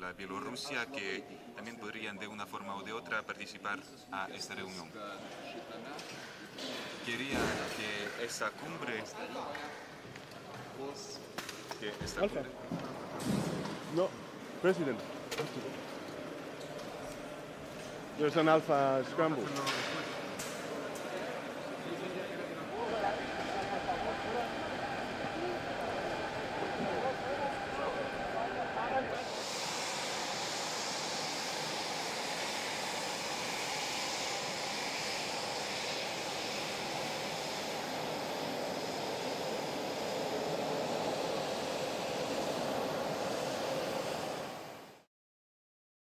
la Bielorrusia que también podrían de una forma o de otra participar a esta reunión. Quería que esta cumbre... Alpha. No, President. There's an Alpha scramble.